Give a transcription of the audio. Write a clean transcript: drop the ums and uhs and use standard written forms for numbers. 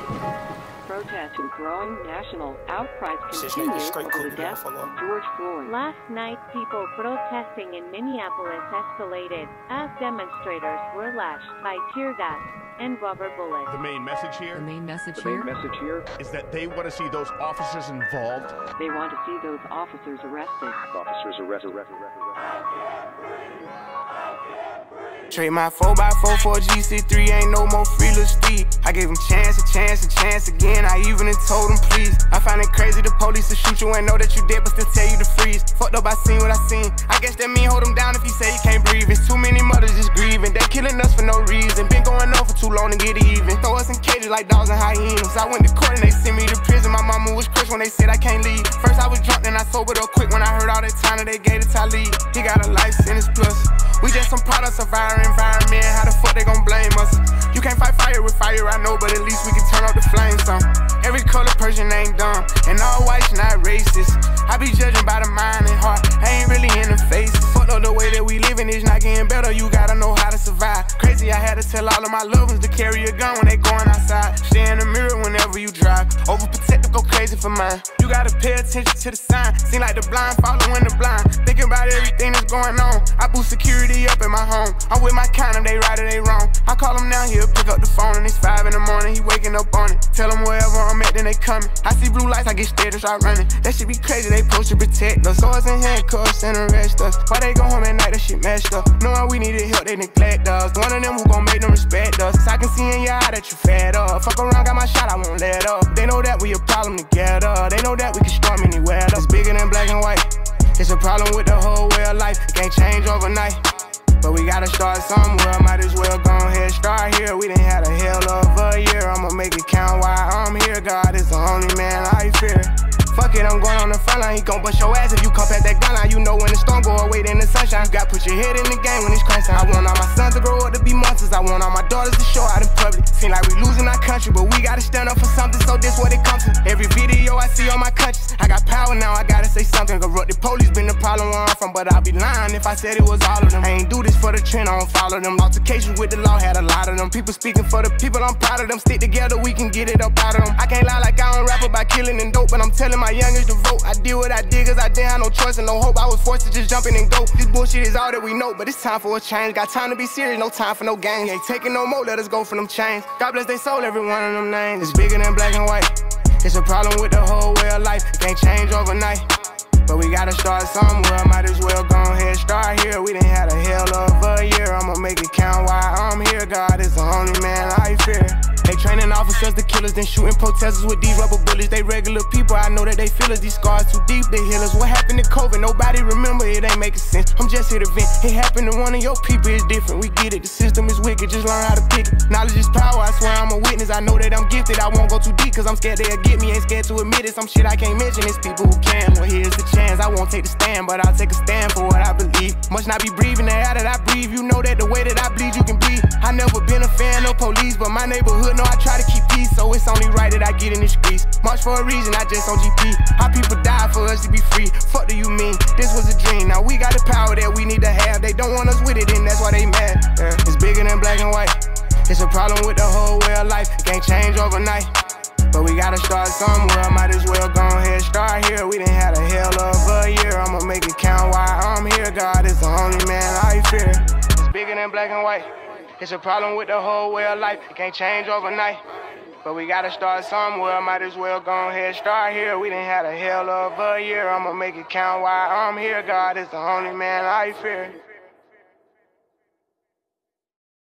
Protests and growing national outcries continue over the death of George Floyd. Last night, people protesting in Minneapolis escalated as demonstrators were lashed by tear gas and rubber bullets. The main message here is that they want to see those officers involved. They want to see those officers arrested. Trade my 4x4 for a GC3, ain't no more free little Steve. I gave him chance again, I even told him please. I find it crazy the police will shoot you and know that you dead but still tell you to freeze. Fucked up, I seen what I seen. I guess that mean hold him down if he say he can't breathe. It's too many mothers just grieving, they killing us for no reason. Been going on for too long to get even. Throw us in cages like dogs and hyenas. I went to court and they sent me to prison. My mama was crushed when they said I can't leave. First I was drunk, then I sobered up quick when I heard all that time that they gave to Talib. He got a life sentence plus. We just some products of our environment. How the fuck they gon' blame us? You can't fight fire with fire, I know, but at least we can turn off the flames some. Every color person ain't dumb, and all whites not racist. I be judging by the mind and heart, I ain't really in the face. Fuck up the way that we living is not getting better, you gotta know how to survive. Crazy, I had to tell all of my loved ones to carry a gun when they going outside. Stay in the mirror whenever you drive, overprotective, go crazy for mine. You gotta pay attention to the sign, seem like the blind following the blind. Thinking about everything that's going on, I boost security up in my home. I'm with my kind of, they right or they wrong. I call him now, he'll pick up the phone and it's 5 in the morning, he waking up on it. Tell him wherever I'm at, then they coming. I see blue lights, I get scared and start running. That shit be crazy, they supposed to protect us. Swords and handcuffs and arrest us. Why they go home at night, that shit messed up. Knowing we needed help, they neglect us. One of them who gon' make them respect us. I can see in your eye that you fed up. Fuck around, got my shot, I won't let up. They know that we a problem together. They know that we can storm anywhere. It's bigger than black and white. It's a problem with the whole way of life. It can't change overnight, but we gotta start somewhere. Might as well go ahead, start here. We done had a hell of a year. I'ma make it count while I'm here. God is the only man I fear. Fuck it, I'm going on the front line. He gon' bust your ass if you come past that gun line. You know when the storm go away, then the sunshine. You gotta put your head in the game when it's crunch time. I want all my sons to grow up to be monsters. I want all my daughters to show out in public. Seem like we losing our country, but we gotta stand up for something, so this what it comes to. Every video I see on my conscience, I got power now, I gotta say something. Corrupt the police been the problem where I'm from, but I'll be lying if I said it was all of them. I ain't do this for the trend, I don't follow them. Altercations with the law had a lot of them. People speaking for the people, I'm proud of them. Stick together, we can get it up out of them. I can't lie like I don't rap about killing and dope, but I'm telling my youngest to vote. I did what I did cause I didn't have no choice and no hope. I was forced to just jump in and go. This bullshit is all that we know, but it's time for a change. Got time to be serious, no time for no games. Ain't taking no more, let us go for them chains. God bless they soul, every one of them names. It's bigger than black and white. It's a problem with the whole way of life. It can't change overnight, but we gotta start somewhere. Might as well go ahead, start here. We done had a hell of a year. I'ma make it count while I'm here. God is the only man I fear. They training officers to killers, then shooting protesters with these rubber bullets. They regular people, I know that they feel us. These scars too deep, they heal us. What happened to COVID? Nobody remember, it ain't making sense. I'm just here to vent. It happened to one of your people, it's different. We get it, the system is wicked, just learn how to pick it. Knowledge is power, I swear I'm a witness. I know that I'm gifted, I won't go too deep, cause I'm scared they'll get me. Ain't scared to admit it, some shit I can't mention. It's people who can. Well, here's the chance, I won't take the stand, but I'll take a stand for what I believe. Must not be breathing the air that I breathe. You know that the way that I bleed, you can bleed. I never been a fan of police, but my neighborhood know I try to keep peace, so it's only right that I get in the streets. March for a reason, I just on GP. How people die for us to be free. Fuck do you mean? This was a dream. Now we got the power that we need to have. They don't want us with it, and that's why they mad. It's bigger than black and white. It's a problem with the whole way of life. It can't change overnight, but we gotta start somewhere. Might as well go ahead, start here. We done had a hell of a year. I'ma make it count while I'm here. God is the only man I fear. It's bigger than black and white. It's a problem with the whole way of life. It can't change overnight, but we gotta start somewhere. Might as well go ahead, start here. We done had a hell of a year. I'ma make it count while I'm here. God is the only man I fear.